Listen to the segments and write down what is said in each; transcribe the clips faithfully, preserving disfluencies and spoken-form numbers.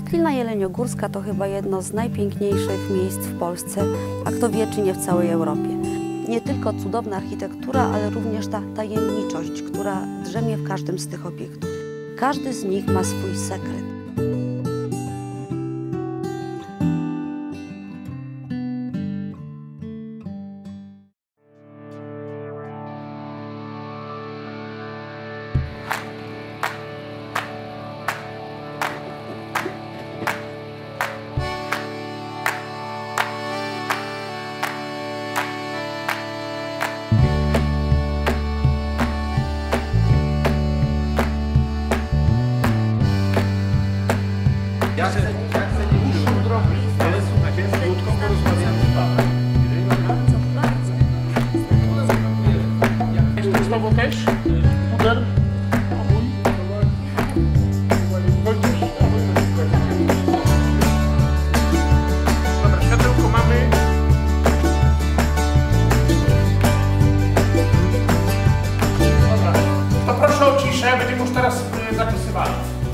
Kotlina Jeleniogórska to chyba jedno z najpiękniejszych miejsc w Polsce, a kto wie, czy nie w całej Europie. Nie tylko cudowna architektura, ale również ta tajemniczość, która drzemie w każdym z tych obiektów. Każdy z nich ma swój sekret. Ja chcę, ja chcę nie muszę drobny, ale słuchajcie, z krótką porozmawiamy z panem. Bardzo, bardzo. Jest to znowu też puder? Dobra, światełko mamy. Dobra, to proszę o ciszę, będziemy już teraz zapisywali.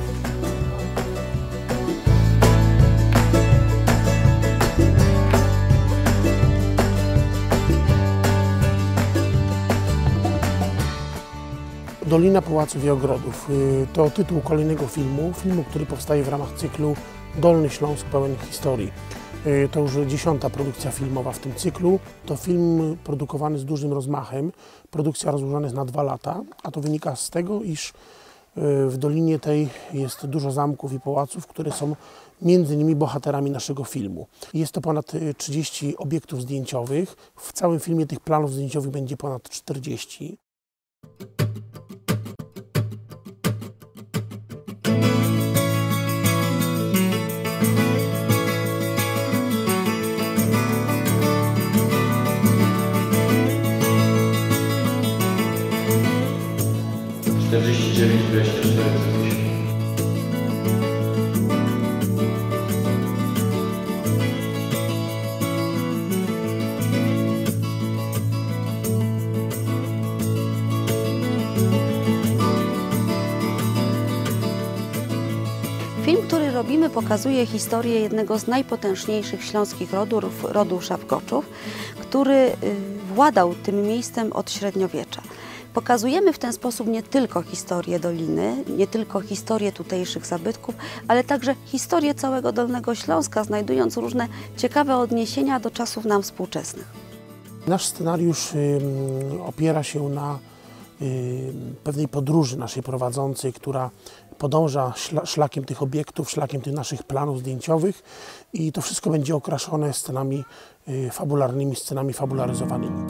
Dolina Pałaców i Ogrodów to tytuł kolejnego filmu, filmu, który powstaje w ramach cyklu Dolny Śląsk pełen historii. To już dziesiąta produkcja filmowa w tym cyklu. To film produkowany z dużym rozmachem, produkcja rozłożona jest na dwa lata, a to wynika z tego, iż w dolinie tej jest dużo zamków i pałaców, które są między innymi bohaterami naszego filmu. Jest to ponad trzydzieści obiektów zdjęciowych. W całym filmie tych planów zdjęciowych będzie ponad czterdzieści. czterdzieści dziewięć dwadzieścia cztery. Film, który robimy, pokazuje historię jednego z najpotężniejszych śląskich rodów, rodu Szapkoczów, który władał tym miejscem od średniowiecza. Pokazujemy w ten sposób nie tylko historię doliny, nie tylko historię tutejszych zabytków, ale także historię całego Dolnego Śląska, znajdując różne ciekawe odniesienia do czasów nam współczesnych. Nasz scenariusz opiera się na pewnej podróży naszej prowadzącej, która podąża szlakiem tych obiektów, szlakiem tych naszych planów zdjęciowych i to wszystko będzie okraszone scenami fabularnymi, scenami fabularyzowanymi.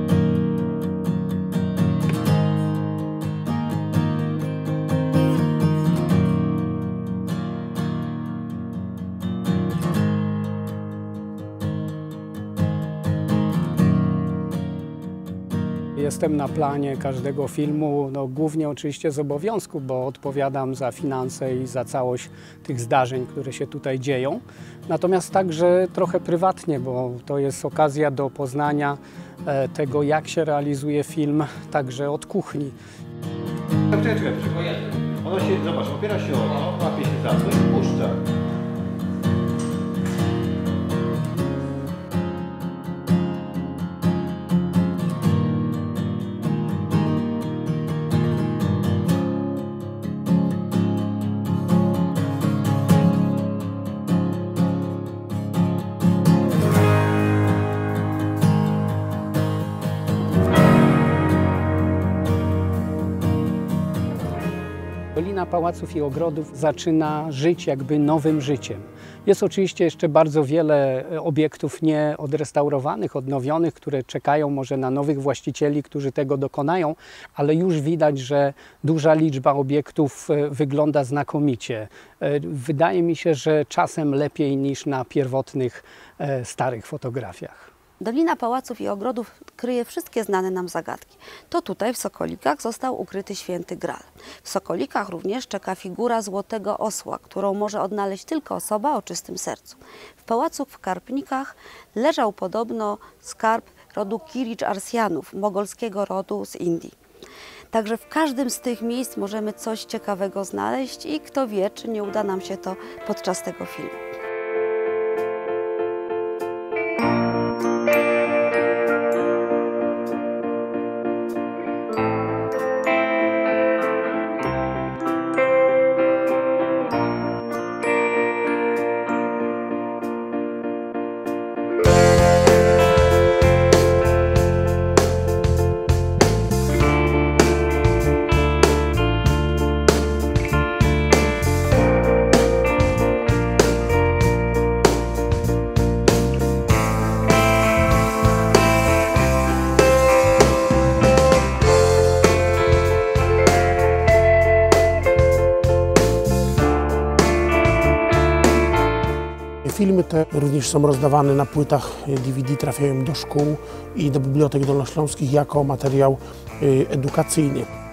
Jestem na planie każdego filmu, no, głównie oczywiście z obowiązku, bo odpowiadam za finanse i za całość tych zdarzeń, które się tutaj dzieją. Natomiast także trochę prywatnie, bo to jest okazja do poznania e, tego, jak się realizuje film, także od kuchni. Czekaj, czekaj, czekaj. Ono się, zobacz, opiera się o to, łapie się za to i puszcza. Dolina Pałaców i Ogrodów zaczyna żyć jakby nowym życiem. Jest oczywiście jeszcze bardzo wiele obiektów nieodrestaurowanych, odnowionych, które czekają może na nowych właścicieli, którzy tego dokonają, ale już widać, że duża liczba obiektów wygląda znakomicie. Wydaje mi się, że czasem lepiej niż na pierwotnych, starych fotografiach. Dolina Pałaców i Ogrodów kryje wszystkie znane nam zagadki. To tutaj w Sokolikach został ukryty święty Graal. W Sokolikach również czeka figura złotego osła, którą może odnaleźć tylko osoba o czystym sercu. W pałacu w Karpnikach leżał podobno skarb rodu Kiricz-Arsjanów, mogolskiego rodu z Indii. Także w każdym z tych miejsc możemy coś ciekawego znaleźć i kto wie, czy nie uda nam się to podczas tego filmu. Filmy te również są rozdawane na płytach D V D, trafiają do szkół i do bibliotek dolnośląskich jako materiał edukacyjny.